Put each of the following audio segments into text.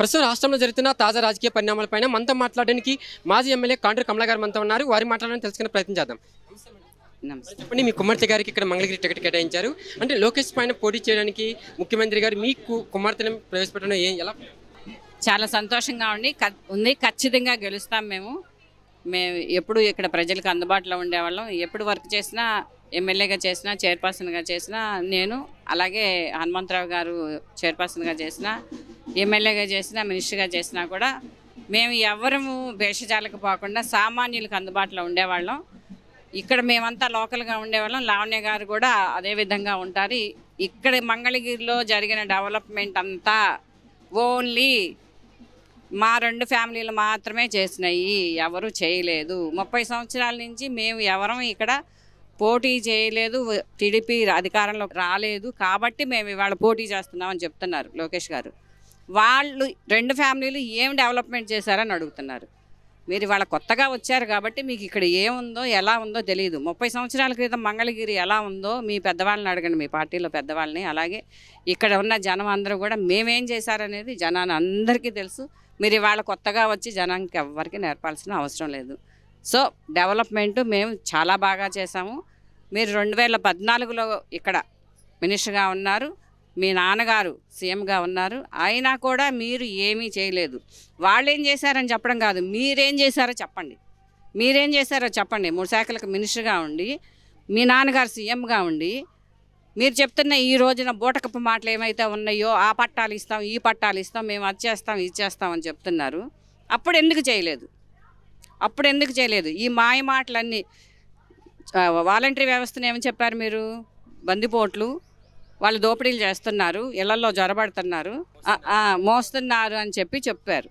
ప్రస్తుతం రాష్ట్రంలో జరుగుతున్న తాజా రాజకీయ పరిణామాలపైన మనతో మాట్లాడడానికి మాజీ ఎమ్మెల్యే కాండ్రు కమలా గారు మనతో ఉన్నారు. వారి మాట్లాడాలని తెలుసుకునే ప్రయత్నం చేద్దాం. చెప్పండి, మీ కుమార్తె గారికి ఇక్కడ మంగళగిరి టికెట్ కేటాయించారు. అంటే లోకేష్ పైన పోటీ చేయడానికి ముఖ్యమంత్రి గారు మీకు కుమార్తెను ప్రవేశపెట్టడం ఎలా? చాలా సంతోషంగా ఉంది. ఖచ్చితంగా గెలుస్తాం. మేము ఎప్పుడు ఇక్కడ ప్రజలకు అందుబాటులో ఉండేవాళ్ళం. ఎప్పుడు వర్క్ చేసినా, ఎమ్మెల్యేగా చేసినా, చైర్పర్సన్గా చేసినా నేను, అలాగే హనుమంతరావు గారు చైర్పర్సన్గా చేసినా, ఎమ్మెల్యేగా చేసినా, మినిస్టర్గా చేసినా కూడా మేము ఎవరము భేషజాలకు పోకుండా సామాన్యులకు అందుబాటులో ఉండేవాళ్ళం. ఇక్కడ మేమంతా లోకల్గా ఉండేవాళ్ళం. లావణ్య గారు కూడా అదే విధంగా ఉంటారు. ఇక్కడ మంగళగిరిలో జరిగిన డెవలప్మెంట్ అంతా ఓన్లీ మా 2 ఫ్యామిలీలు మాత్రమే చేసినాయి, ఎవరు చేయలేదు. 30 సంవత్సరాల నుంచి మేము ఎవరం ఇక్కడ పోటీ చేయలేదు, టీడీపీ అధికారంలోకి రాలేదు కాబట్టి మేము ఇవాళ పోటీ చేస్తున్నామని చెప్తున్నారు లోకేష్ గారు. వాళ్ళు 2 ఫ్యామిలీలు ఏం డెవలప్మెంట్ చేశారని అడుగుతున్నారు. మీరు ఇవాళ కొత్తగా వచ్చారు కాబట్టి మీకు ఇక్కడ ఏముందో ఎలా ఉందో తెలియదు. 30 సంవత్సరాల క్రితం మంగళగిరి ఎలా ఉందో మీ పెద్దవాళ్ళని అడగండి, మీ పార్టీలో పెద్దవాళ్ళని. అలాగే ఇక్కడ ఉన్న జనం అందరూ కూడా మేమేం చేశారనేది జనాన్ని అందరికీ తెలుసు. మీరు ఇవాళ కొత్తగా వచ్చి జనానికి ఎవరికి నేర్పాల్సిన అవసరం లేదు. సో డెవలప్మెంట్ మేము చాలా బాగా చేసాము. మీరు 2014లో ఇక్కడ మినిస్టర్గా ఉన్నారు, మీ నాన్నగారు సీఎంగా ఉన్నారు, అయినా కూడా మీరు ఏమీ చేయలేదు. వాళ్ళు ఏం చేశారని చెప్పడం కాదు, మీరేం చేశారో చెప్పండి. మీరేం చేశారో చెప్పండి. 3 శాఖలకు మినిస్టర్గా ఉండి, మీ నాన్నగారు సీఎంగా ఉండి, మీరు చెప్తున్న ఈ రోజున బూటకపు మాటలు ఏమైతే ఉన్నాయో, ఆ పట్టాలు ఇస్తాం, ఈ పట్టాలు ఇస్తాం, మేము అది చేస్తాం, ఇది చేస్తామని చెప్తున్నారు. అప్పుడు ఎందుకు చేయలేదు? ఈ మాయ మాటలన్నీ వాలంటరీ వ్యవస్థను ఏమని చెప్పారు మీరు? బందిపోట్లు, వాళ్ళు దోపిడీలు చేస్తున్నారు, ఇళ్లలో జొరబడుతున్నారు, మోస్తున్నారు అని చెప్పారు.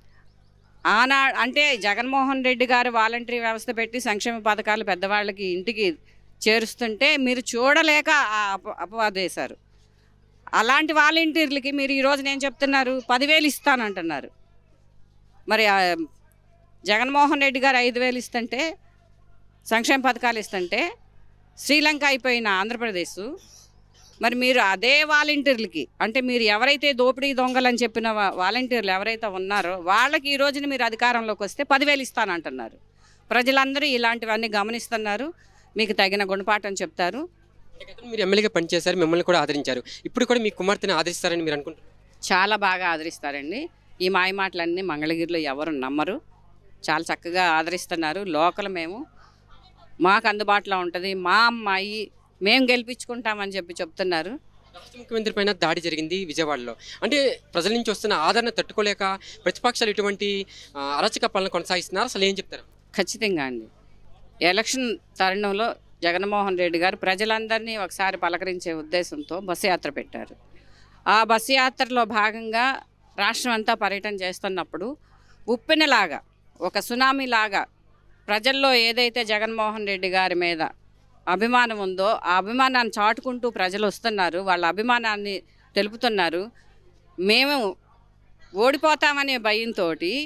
అంటే జగన్మోహన్ రెడ్డి గారు వాలంటరీ వ్యవస్థ పెట్టి సంక్షేమ పథకాలు పెద్దవాళ్ళకి ఇంటికి చేరుస్తుంటే మీరు చూడలేక అపవాదేశారు. అలాంటి వాలంటీర్లకి మీరు ఈరోజు నేను చెప్తున్నారు 10,000 ఇస్తానంటున్నారు. మరి జగన్మోహన్ రెడ్డి గారు 5,000 ఇస్తుంటే, సంక్షేమ పథకాలు ఇస్తుంటే శ్రీలంక అయిపోయిన ఆంధ్రప్రదేశ్, మరి మీరు అదే వాలంటీర్లకి, అంటే మీరు ఎవరైతే దోపిడీ దొంగలని చెప్పిన వాలంటీర్లు ఎవరైతే ఉన్నారో వాళ్ళకి ఈ రోజున మీరు అధికారంలోకి వస్తే 10,000 ఇస్తానంటున్నారు. ప్రజలందరూ ఇలాంటివన్నీ గమనిస్తున్నారు, మీకు తగిన గుణపాఠం చెప్తారు. మీరు ఎమ్మెల్యేగా పనిచేశారు, మిమ్మల్ని కూడా ఆదరించారు. ఇప్పుడు కూడా మీ కుమార్తెను ఆదరిస్తారని మీరు అనుకుంటున్నారు? చాలా బాగా ఆదరిస్తారండి. ఈ మాయ మాటలన్నీ మంగళగిరిలో ఎవరు నమ్మరు. చాలా చక్కగా ఆదరిస్తున్నారు. లోకల్ మేము, మాకు అందుబాటులో ఉంటుంది, మా అమ్మాయి, మేము గెలిపించుకుంటామని చెప్తున్నారు. రాష్ట్ర ముఖ్యమంత్రి పైన దాడి జరిగింది విజయవాడలో. అంటే ప్రజల నుంచి వస్తున్న ఆదరణ తట్టుకోలేక ప్రతిపక్షాలు ఇటువంటి అరాచక పాలన కొనసాగిస్తున్నారు. అసలు ఏం చెప్తారు? ఖచ్చితంగా అండి. ఎలక్షన్ తరుణంలో జగన్మోహన్ రెడ్డి గారు ప్రజలందరినీ ఒకసారి పలకరించే ఉద్దేశంతో బస్సు యాత్ర పెట్టారు. ఆ బస్సు యాత్రలో భాగంగా రాష్ట్రం అంతా పర్యటన చేస్తున్నప్పుడు ఉప్పెనలాగా, ఒక సునామీలాగా ప్రజల్లో ఏదైతే జగన్మోహన్ రెడ్డి గారి మీద అభిమానం ఉందో ఆ అభిమానాన్ని చాటుకుంటూ ప్రజలు వస్తున్నారు, వాళ్ళ అభిమానాన్ని తెలుపుతున్నారు. మేము ఓడిపోతామనే భయంతో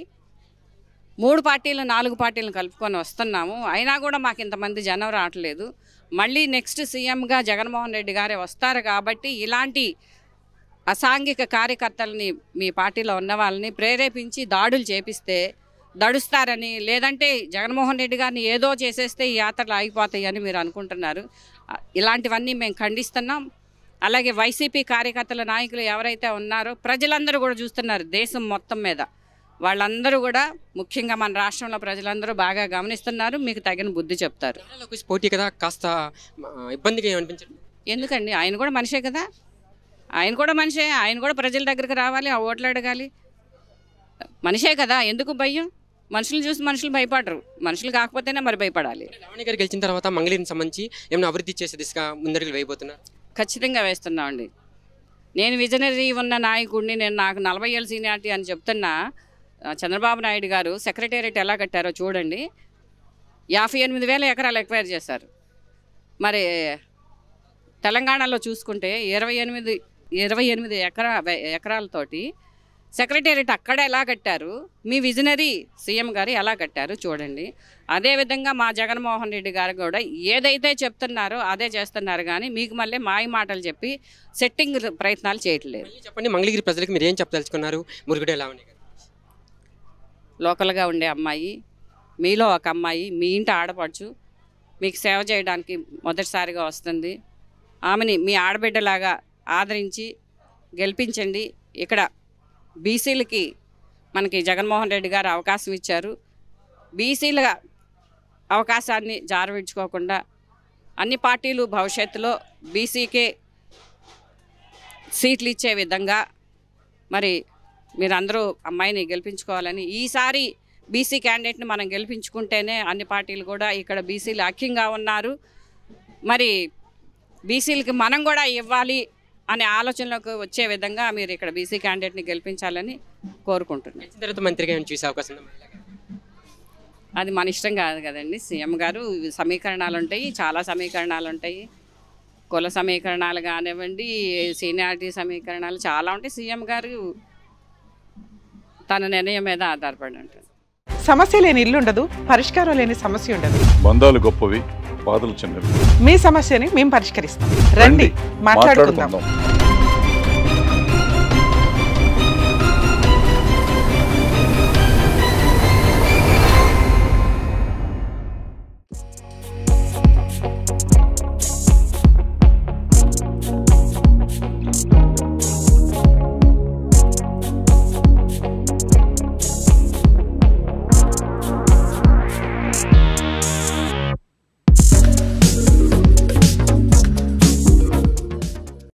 3 పార్టీలు 4 పార్టీలను కలుపుకొని వస్తున్నాము, అయినా కూడా మాకు ఇంతమంది జనం రావట్లేదు. మళ్ళీ నెక్స్ట్ సీఎంగా జగన్మోహన్ రెడ్డి గారే వస్తారు కాబట్టి ఇలాంటి అసాంఘిక కార్యకర్తలని, మీ పార్టీలో ఉన్న వాళ్ళని ప్రేరేపించి దాడులు చేపిస్తే దడుస్తారని, లేదంటే జగన్మోహన్ రెడ్డి గారిని ఏదో చేసేస్తే ఈ యాత్రలు ఆగిపోతాయి అని మీరు అనుకుంటున్నారు. ఇలాంటివన్నీ మేము ఖండిస్తున్నాం. అలాగే వైసీపీ కార్యకర్తల నాయకులు ఎవరైతే ఉన్నారో ప్రజలందరూ కూడా చూస్తున్నారు, దేశం మొత్తం మీద వాళ్ళందరూ కూడా, ముఖ్యంగా మన రాష్ట్రంలో ప్రజలందరూ బాగా గమనిస్తున్నారు, మీకు తగిన బుద్ధి చెప్తారు. పోటీ కదా, కాస్త ఇబ్బందిగా ఏమనిపించండి? ఎందుకండి, ఆయన కూడా మనిషే కదా, ఆయన కూడా ప్రజల దగ్గరికి రావాలి, ఆ ఓట్లు అడగాలి, మనిషే కదా, ఎందుకు భయం? మనుషులు చూసి మనుషులు భయపడరు, మనుషులు కాకపోతేనే మరి భయపడాలి. లావణ్య గారు గెలిచిన తర్వాత మంగళగిరిని సంబంధించి ఏమైనా అభివృద్ధి చేసే దిశగా ముందడుగులు వేయబోతున్నారు? ఖచ్చితంగా వేస్తున్నామండి. నేను విజనరీ ఉన్న నాయకుడిని, నాకు 40 ఏళ్ళ సీనియారిటీ అని చెప్తున్నా. చంద్రబాబు నాయుడు గారు సెక్రటేరియట్ ఎలా కట్టారో చూడండి. 58,000 ఎకరాలు ఎక్వైర్ చేశారు. మరి తెలంగాణలో చూసుకుంటే 28 ఎకరాలతోటి సెక్రటేరియట్ అక్కడ ఎలా కట్టారు, మీ విజనరీ సీఎం గారు ఎలా కట్టారు చూడండి. అదేవిధంగా మా జగన్మోహన్ రెడ్డి గారు కూడా ఏదైతే చెప్తున్నారో అదే చేస్తున్నారు, కానీ మీకు మళ్ళీ మాయ మాటలు చెప్పి సెట్టింగ్ ప్రయత్నాలు చేయట్లేదు. చెప్పండి, మంగళగిరి ప్రజలకు మీరు ఏం చెప్పదలుచుకున్నారు? మురుగుడు ఎలా ఉన్నాయి? లోకల్గా ఉండే అమ్మాయి, మీలో ఒక అమ్మాయి, మీ ఇంటి ఆడపడుచు, మీకు సేవ చేయడానికి మొదటిసారిగా వస్తుంది. ఆమెని మీ ఆడబిడ్డలాగా ఆదరించి గెలిపించండి. ఇక్కడ బీసీలకి మనకి జగన్మోహన్ రెడ్డి గారు అవకాశం ఇచ్చారు. బీసీల అవకాశాన్ని జారవిడ్చుకోకుండా అన్ని పార్టీలు భవిష్యత్తులో బీసీకే సీట్లు ఇచ్చే విధంగా మరి మీరందరూ అమ్మాయిని గెలిపించుకోవాలని, ఈసారి బీసీ క్యాండిడేట్ని మనం గెలిపించుకుంటేనే అన్ని పార్టీలు కూడా ఇక్కడ బీసీలు ఐక్యంగా ఉన్నారు. మరి బీసీలకి మనం కూడా ఇవ్వాలి అనే ఆలోచనలోకి వచ్చే విధంగా మీరు ఇక్కడ బీసీ క్యాండిడేట్ని గెలిపించాలని కోరుకుంటున్నాను. తర్వాత మంత్రిగా చూసే అవకాశం ఉందా? అది మన ఇష్టం కాదు కదండి. సీఎం గారు సమీకరణాలు ఉంటాయి, చాలా సమీకరణాలు ఉంటాయి. కుల సమీకరణాలు కానివ్వండి, సీనియారిటీ సమీకరణాలు చాలా ఉంటాయి. సీఎం గారు తన నిర్ణయం మీద ఆధారపడి ఉంటుంది. సమస్య లేని ఇల్లు ఉండదు, పరిష్కారం లేని సమస్య ఉండదు. బంధాలు గొప్పవి, బాధలు చిన్నవి. మీ సమస్యని మేము పరిష్కరిస్తాం. రండి, మాట్లాడుకుందాం.